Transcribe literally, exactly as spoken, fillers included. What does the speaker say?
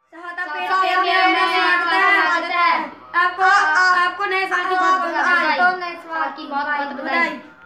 सहता पेट मेरा स्वागत है। आपको आपको नए साल की बहुत बहुत बधाई। नए साल की बहुत बहुत बधाई।